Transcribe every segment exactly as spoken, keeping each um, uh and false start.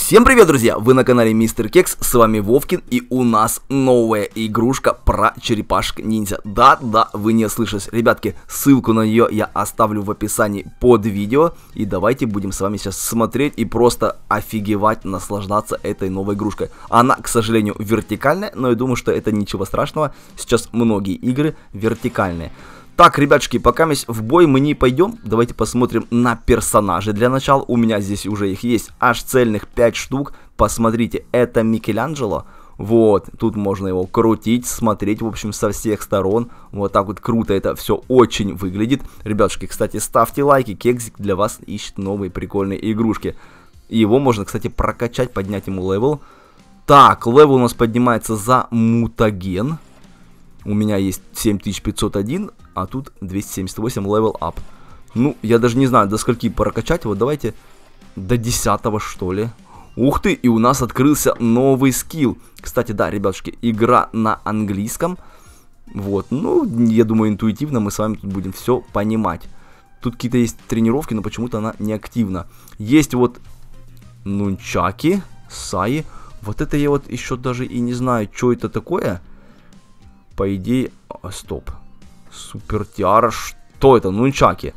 Всем привет, друзья! Вы на канале Мистер Кекс, с вами Вовкин, и у нас новая игрушка про черепашек ниндзя. Да-да, вы не ослышались. Ребятки, ссылку на нее я оставлю в описании под видео, и давайте будем с вами сейчас смотреть и просто офигевать, наслаждаться этой новой игрушкой. Она, к сожалению, вертикальная, но я думаю, что это ничего страшного. Сейчас многие игры вертикальные. Так, ребятушки, пока мы в бой мы не пойдем, давайте посмотрим на персонажей для начала. У меня здесь уже их есть аж цельных пять штук. Посмотрите, это Микеланджело. Вот, тут можно его крутить, смотреть, в общем, со всех сторон. Вот так вот круто это все очень выглядит. Ребятушки, кстати, ставьте лайки, Кексик для вас ищет новые прикольные игрушки. Его можно, кстати, прокачать, поднять ему левел. Так, левел у нас поднимается за мутаген. У меня есть семь тысяч пятьсот один, а тут двести семьдесят восемь level up. Ну, я даже не знаю, до скольки прокачать. Вот давайте до десятого, что ли. Ух ты, и у нас открылся новый скилл. Кстати, да, ребятушки, игра на английском. Вот, ну, я думаю, интуитивно мы с вами тут будем все понимать. Тут какие-то есть тренировки, но почему-то она не активна. Есть вот нунчаки, саи. Вот это я вот еще даже и не знаю, что это такое. По идее... А, стоп. Супер тиара. Что это? Нунчаки.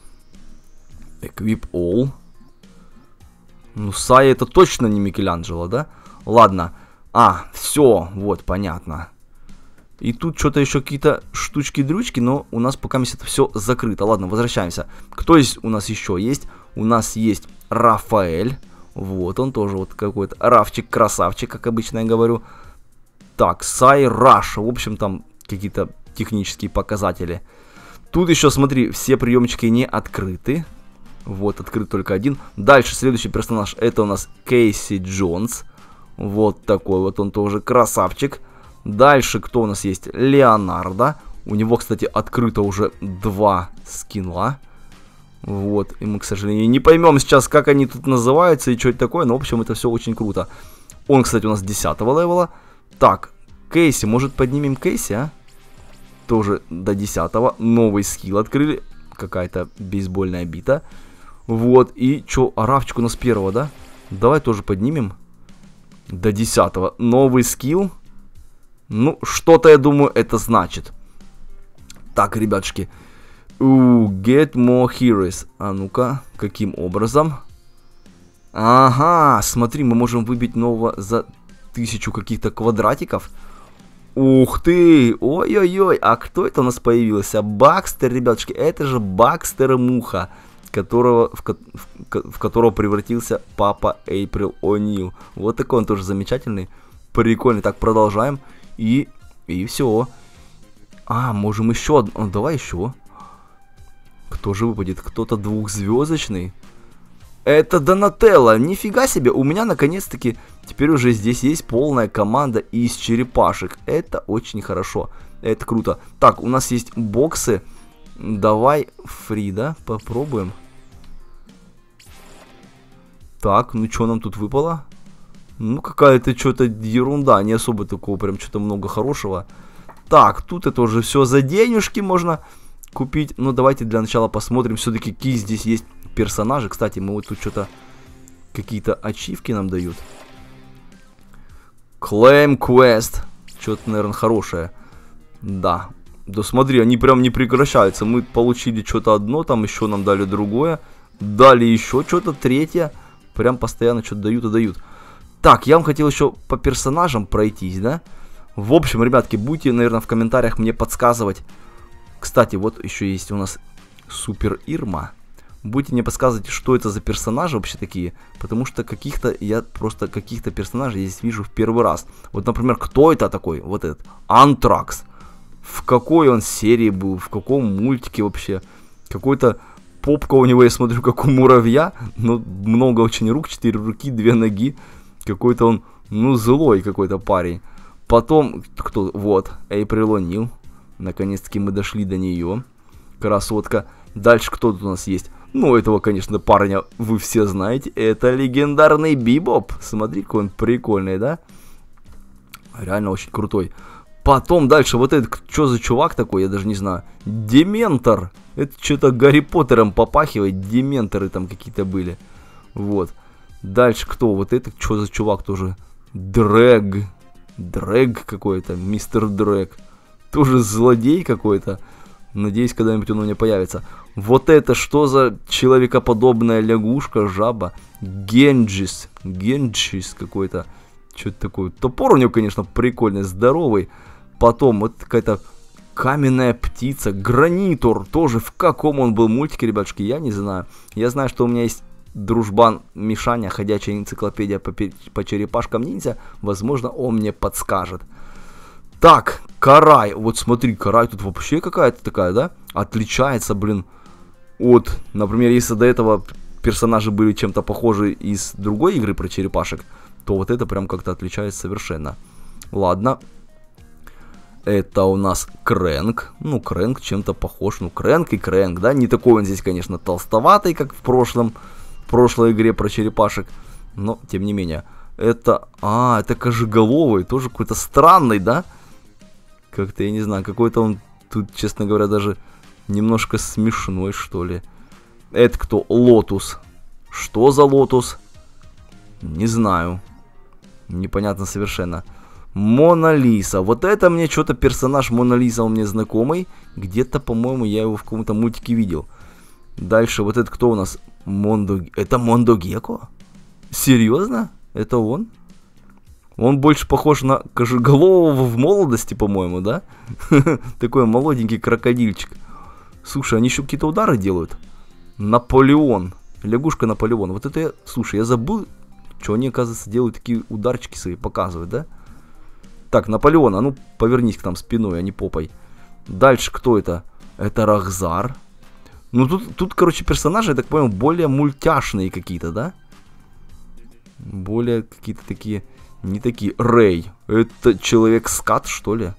Equip all. Ну, Сая это точно не Микеланджело, да? Ладно. А, все. Вот, понятно. И тут что-то еще какие-то штучки-дрючки, но у нас пока это все закрыто. Ладно, возвращаемся. Кто здесь у нас еще есть? У нас есть Рафаэль. Вот, он тоже вот какой-то Рафчик-красавчик, как обычно я говорю. Так, Сай Раш. В общем, там какие-то технические показатели. Тут еще, смотри, все приемчики не открыты. Вот, открыт только один. Дальше, следующий персонаж, это у нас Кейси Джонс. Вот такой вот он тоже красавчик. Дальше, кто у нас есть? Леонардо. У него, кстати, открыто уже два скилла. Вот, и мы, к сожалению, не поймем сейчас, как они тут называются и что это такое. Но, в общем, это все очень круто. Он, кстати, у нас десятого левела. Так, Кейси, может поднимем Кейси, а? Тоже до десятого. Новый скилл открыли. Какая-то бейсбольная бита. Вот, и что, Аравчик у нас первого, да? Давай тоже поднимем. До десятого. Новый скилл. Ну, что-то, я думаю, это значит. Так, ребятушки. Ooh, get more heroes. А ну-ка, каким образом? Ага, смотри, мы можем выбить нового за... тысячу каких-то квадратиков. Ух ты! Ой-ой-ой! А кто это у нас появился? Бакстер, ребятушки. Это же Бакстер Муха, которого, в, в, в которого превратился папа Эйприл О'Нил. Вот такой он тоже замечательный. Прикольный. Так, продолжаем. И, и все. А, можем еще одну. Давай еще. Кто же выпадет? Кто-то двухзвездочный. Это Донателло, нифига себе, у меня наконец-таки теперь уже здесь есть полная команда из черепашек. Это очень хорошо, это круто. Так, у нас есть боксы. Давай, Фрида, попробуем. Так, ну что нам тут выпало? Ну, какая-то что-то ерунда, не особо такого, прям что-то много хорошего. Так, тут это уже все за денежки можно купить. Ну, давайте для начала посмотрим все-таки, какие здесь есть персонажи. Кстати, мы вот тут что-то... Какие-то ачивки нам дают. Claim Quest. Что-то, наверное, хорошее. Да. Да смотри, они прям не прекращаются. Мы получили что-то одно, там еще нам дали другое. Дали еще что-то третье. Прям постоянно что-то дают и дают. Так, я вам хотел еще по персонажам пройтись, да? В общем, ребятки, будете, наверное, в комментариях мне подсказывать. Кстати, вот еще есть у нас Супер Ирма. Будете мне подсказывать, что это за персонажи вообще такие. Потому что каких-то, я просто каких-то персонажей я здесь вижу в первый раз. Вот, например, кто это такой? Вот этот. Антракс. В какой он серии был? В каком мультике вообще? Какой-то попка у него, я смотрю, как у муравья. Но много очень рук. Четыре руки, две ноги. Какой-то он, ну, злой какой-то парень. Потом, кто? Вот. Эйприл О'Нил. Наконец-таки мы дошли до нее. Красотка. Дальше кто тут у нас есть? Ну, этого, конечно, парня вы все знаете. Это легендарный Бибоп. Смотри, какой он прикольный, да? Реально очень крутой. Потом дальше вот этот, что за чувак такой, я даже не знаю. Дементор. Это что-то Гарри Поттером попахивает. Дементоры там какие-то были. Вот. Дальше кто? Вот это что за чувак тоже? Дрэг. Дрэг какой-то. Мистер Дрэг. Тоже злодей какой-то. Надеюсь, когда-нибудь он у меня появится. Вот это что за человекоподобная лягушка, жаба? Генджис. Генджис какой-то. Что-то такое. Топор у него, конечно, прикольный, здоровый. Потом вот какая-то каменная птица. Гранитур. Тоже в каком он был мультике, ребятушки, я не знаю. Я знаю, что у меня есть дружбан Мишаня, ходячая энциклопедия по, по черепашкам ниндзя. Возможно, он мне подскажет. Так, Карай. Вот смотри, Карай тут вообще какая-то такая, да? Отличается, блин, от... Например, если до этого персонажи были чем-то похожи из другой игры про черепашек, то вот это прям как-то отличается совершенно. Ладно. Это у нас Крэнк. Ну, Крэнк чем-то похож. Ну, Крэнк и Крэнк, да? Не такой он здесь, конечно, толстоватый, как в прошлом... В прошлой игре про черепашек. Но, тем не менее. Это... А, это кожеголовый. Тоже какой-то странный, да? Как-то, я не знаю, какой-то он тут, честно говоря, даже немножко смешной, что ли. Это кто? Лотус. Что за Лотус? Не знаю. Непонятно совершенно. Мона Лиса. Вот это мне что-то персонаж Мона Лиса, он мне знакомый. Где-то, по-моему, я его в каком-то мультике видел. Дальше, вот это кто у нас? Мондо... Это Мондо Гекко? Серьезно? Это он? Он больше похож на кожеголового в молодости, по-моему, да? Такой молоденький крокодильчик. Слушай, они еще какие-то удары делают. Наполеон. Лягушка Наполеон. Вот это я... Слушай, я забыл, что они, оказывается, делают такие ударчики свои, показывают, да? Так, Наполеон, а ну повернись к нам спиной, а не попой. Дальше кто это? Это Рахзар. Ну тут, тут, короче, персонажи, я так понял, более мультяшные какие-то, да? Более какие-то такие... Не такие. Рэй. Это человек-скат, что ли?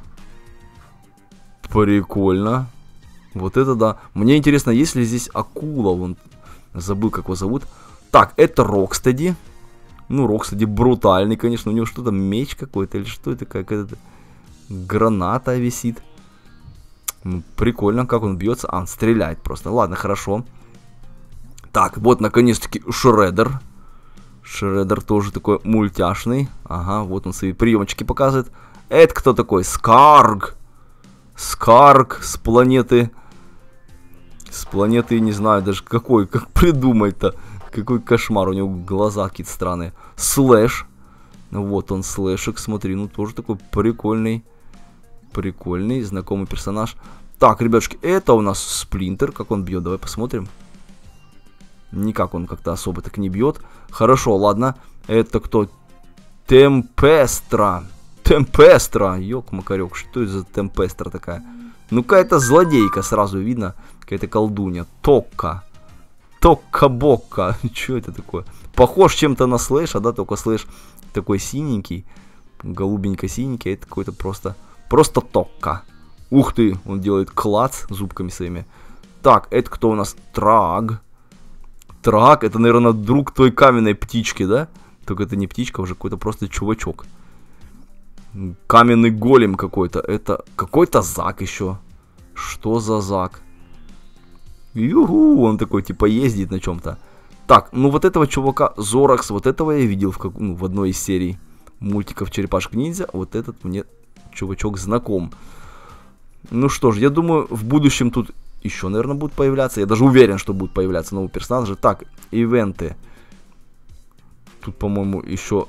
Прикольно. Вот это да. Мне интересно, есть ли здесь акула? Вон, забыл, как его зовут. Так, это Рокстеди. Ну, Рокстеди брутальный, конечно. У него что-то меч какой-то или что это? Какая-то граната висит. Ну, прикольно, как он бьется. А, он стреляет просто. Ладно, хорошо. Так, вот, наконец-таки, Шреддер. Шреддер тоже такой мультяшный. Ага, вот он свои приемчики показывает. Это кто такой? Скарг. Скарг с планеты... С планеты, не знаю даже какой, как придумать-то. Какой кошмар, у него глаза какие-то странные. Слэш. Вот он, Слэшик, смотри, ну тоже такой прикольный. Прикольный, знакомый персонаж. Так, ребятушки, это у нас Сплинтер. Как он бьет, давай посмотрим. Никак он как-то особо так не бьет. Хорошо, ладно. Это кто? Темпестра. Темпестра. Ёк-макарёк, что это за Темпестра такая? Ну, какая-то злодейка, сразу видно. Какая-то колдунья. Токка. Токка-бокка. Что это такое? Похож чем-то на Слэша, да? Только Слэш такой синенький. Голубенько-синенький. Это какой-то просто... Просто Токка. Ух ты, он делает клац зубками своими. Так, это кто у нас? Траг. Траг, это, наверное, друг той каменной птички, да? Только это не птичка, уже какой-то просто чувачок. Каменный голем какой-то. Это какой-то Зак еще. Что за Зак? Юху, он такой, типа, ездит на чем-то. Так, ну вот этого чувака, Зоракс, вот этого я видел в, как, ну, в одной из серий мультиков Черепашек-ниндзя. Вот этот мне чувачок знаком. Ну что ж, я думаю, в будущем тут еще, наверное, будут появляться. Я даже уверен, что будут появляться новые персонажи. Так, ивенты. Тут, по-моему, еще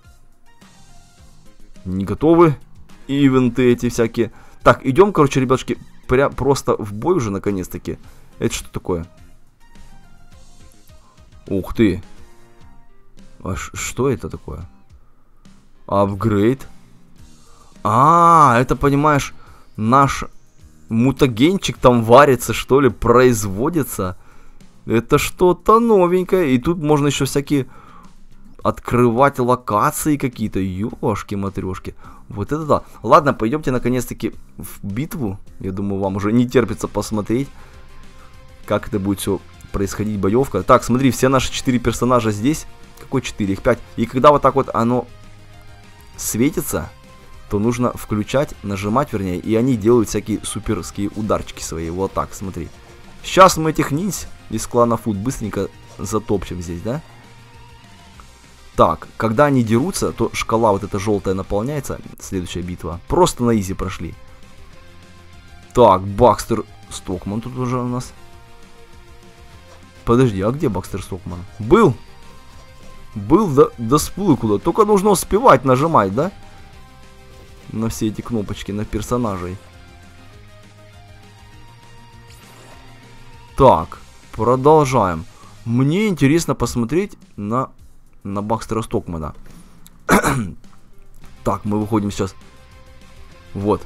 не готовы ивенты эти всякие. Так, идем, короче, ребятушки, прям просто в бой уже, наконец-таки. Это что такое? Ух ты. А что это такое? Апгрейд. А, это, понимаешь, наш мутагенчик там варится, что ли, производится. Это что-то новенькое. И тут можно еще всякие открывать локации какие-то. Ёшки-матрешки. Вот это да. Ладно, пойдемте наконец-таки в битву. Я думаю, вам уже не терпится посмотреть, как это будет все происходить, боевка. Так, смотри, все наши четыре персонажа здесь. Какой четыре? Их пять. И когда вот так вот оно светится, то нужно включать, нажимать, вернее, и они делают всякие суперские ударчики свои. Вот так, смотри. Сейчас мы этих ниндзь из клана Фут быстренько затопчем здесь, да? Так, когда они дерутся, то шкала вот эта желтая наполняется. Следующая битва. Просто на изи прошли. Так, Бакстер Стокман тут уже у нас. Подожди, а где Бакстер Стокман? Был? Был, да, да сплыл куда. Только нужно успевать нажимать, да? На все эти кнопочки, на персонажей. Так, продолжаем. Мне интересно посмотреть на, на Бакстера Стокмана. Так, мы выходим сейчас. Вот.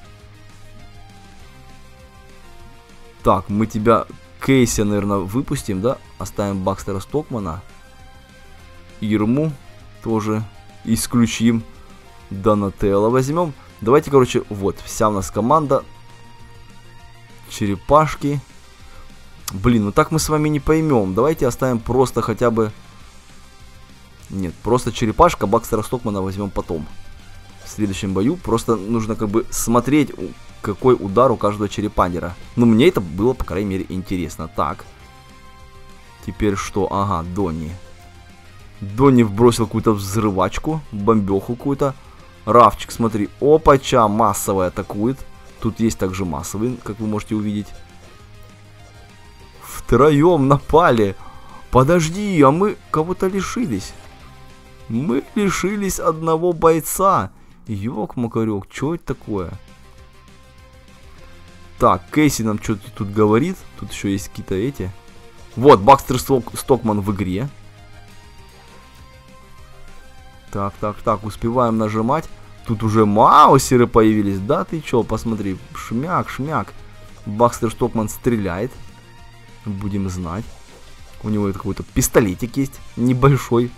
Так, мы тебя, Кейси, наверное, выпустим, да? Оставим Бакстера Стокмана. Ирму тоже исключим. Донателло возьмем. Давайте, короче, вот, вся у нас команда. Черепашки. Блин, ну так мы с вами не поймем. Давайте оставим просто хотя бы... Нет, просто черепашка, Бакстера Стокмана возьмем потом. В следующем бою просто нужно как бы смотреть, какой удар у каждого черепанера. Ну, мне это было, по крайней мере, интересно. Так. Теперь что? Ага, Донни. Донни вбросил какую-то взрывачку, бомбеху какую-то. Рафчик, смотри, опача, массовый атакует. Тут есть также массовый, как вы можете увидеть. Втроем напали. Подожди, а мы кого-то лишились. Мы лишились одного бойца. Ёк-макарёк, что это такое? Так, Кейси нам что-то тут говорит. Тут еще есть какие-то эти. Вот, Бакстер Сток Стокман в игре. Так, так, так, успеваем нажимать. Тут уже маусеры появились. Да ты чё, посмотри. Шмяк, шмяк. Бакстер Стокман стреляет. Будем знать. У него какой-то пистолетик есть. Небольшой.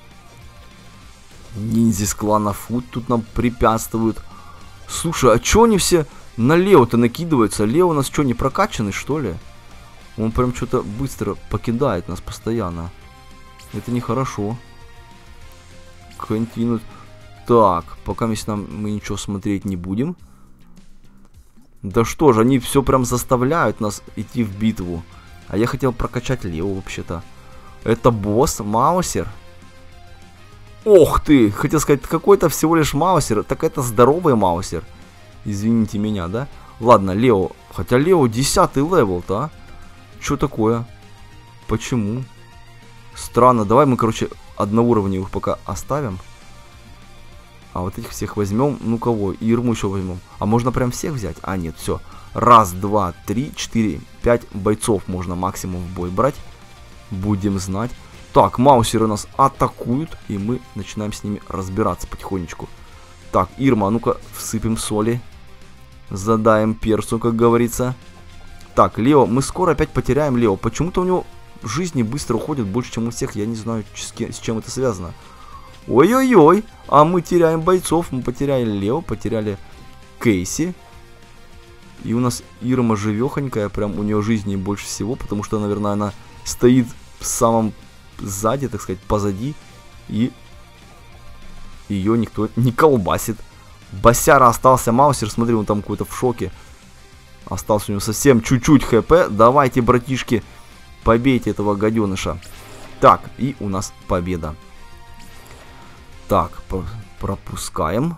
Ниндзя с клана Фут тут нам препятствуют. Слушай, а чё они все на Лео-то накидываются? Лео у нас что, не прокачанный, что ли? Он прям что-то быстро покидает нас постоянно. Это нехорошо. Континут. Так, пока если нам мы ничего смотреть не будем. Да что же, они все прям заставляют нас идти в битву. А я хотел прокачать Лео вообще-то. Это босс, Маусер. Ох ты, хотел сказать, какой-то всего лишь Маусер. Так это здоровый Маусер. Извините меня, да? Ладно, Лео. Хотя Лео десятый левел-то, а? Что такое? Почему? Странно, давай мы, короче, одноуровневых пока оставим. А вот этих всех возьмем. Ну кого? И Ирму еще возьмем. А можно прям всех взять? А, нет, все. Раз, два, три, четыре, пять бойцов можно максимум в бой брать. Будем знать. Так, маусеры нас атакуют. И мы начинаем с ними разбираться потихонечку. Так, Ирма, ну-ка всыпем соли. Задаем перцу, как говорится. Так, Лео, мы скоро опять потеряем Лео. Почему-то у него жизни быстро уходит больше, чем у всех. Я не знаю, с чем это связано. Ой-ой-ой, а мы теряем бойцов. Мы потеряли Лео, потеряли Кейси. И у нас Ирма живехонькая. Прям у нее жизни больше всего. Потому что, наверное, она стоит в самом сзади, так сказать, позади. И ее никто не колбасит. Басяра остался Маусер. Смотри, он там какой-то в шоке. Остался у него совсем чуть-чуть хп. Давайте, братишки, побейте этого гаденыша. Так, и у нас победа. Так, пропускаем.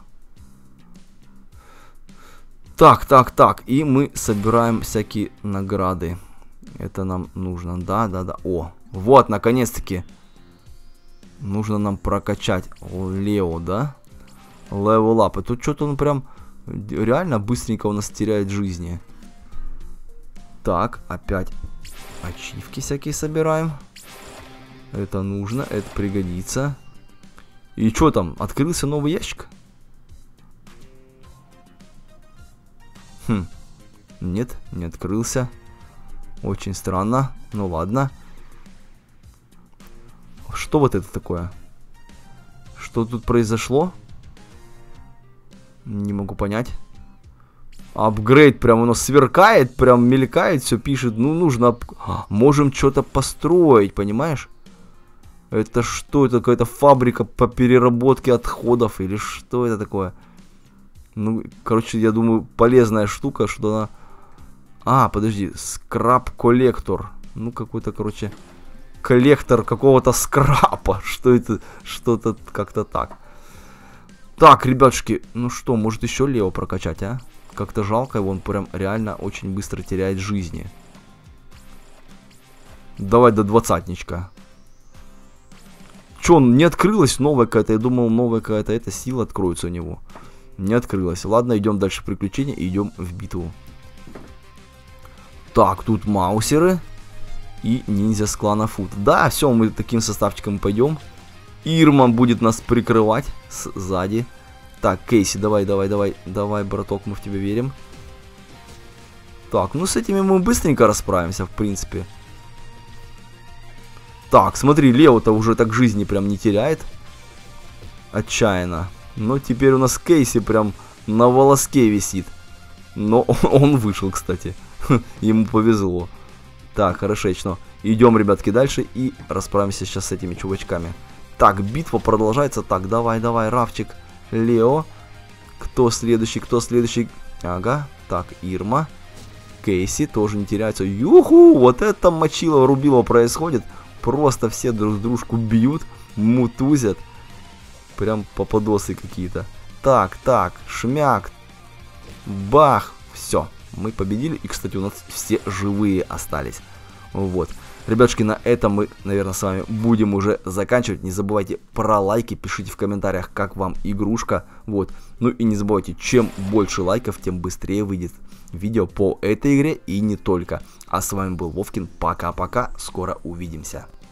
Так, так, так. И мы собираем всякие награды. Это нам нужно. Да, да, да. О, вот, наконец-таки. Нужно нам прокачать Лео, да? Левел ап. И тут что-то он прям реально быстренько у нас теряет жизни. Так, опять ачивки всякие собираем. Это нужно, это пригодится. И что там? Открылся новый ящик? Хм. Нет, не открылся. Очень странно. Ну ладно. Что вот это такое? Что тут произошло? Не могу понять. Апгрейд прям оно сверкает, прям мелькает, все пишет. Ну, нужно... Ап... Можем что-то построить, понимаешь? Это что? Это какая-то фабрика по переработке отходов или что это такое? Ну, короче, я думаю, полезная штука, что она... А, подожди, скраб-коллектор. Ну, какой-то, короче, коллектор какого-то скрапа. Что это? Что-то как-то так. Так, ребятушки, ну что, может еще Лео прокачать, а? Как-то жалко его, он прям реально очень быстро теряет жизни. Давай до двадцатничка. Че, не открылась новая какая-то? Я думал, новая какая-то эта сила откроется у него. Не открылась. Ладно, идем дальше в приключения и идем в битву. Так, тут маусеры и ниндзя с клана Фут. Да, все, мы таким составчиком пойдем. Ирма будет нас прикрывать сзади. Так, Кейси, давай, давай, давай, давай, браток, мы в тебя верим. Так, ну с этими мы быстренько расправимся, в принципе. Так, смотри, Лео-то уже так жизни прям не теряет. Отчаянно. Но теперь у нас Кейси прям на волоске висит. Но он вышел, кстати. Ему повезло. Так, хорошечно. Идем, ребятки, дальше и расправимся сейчас с этими чувачками. Так, битва продолжается. Так, давай, давай, Равчик, Лео. Кто следующий, кто следующий? Ага, так, Ирма. Кейси тоже не теряется. Юху, вот это мочило, рубило происходит. Просто все друг дружку бьют, мутузят. Прям попадосы какие-то. Так, так, шмяк. Бах, все. Мы победили, и, кстати, у нас все живые остались. Вот. Ребятушки, на этом мы, наверное, с вами будем уже заканчивать. Не забывайте про лайки, пишите в комментариях, как вам игрушка. Вот. Ну и не забывайте, чем больше лайков, тем быстрее выйдет видео по этой игре и не только. А с вами был Вовкин. Пока-пока. Скоро увидимся.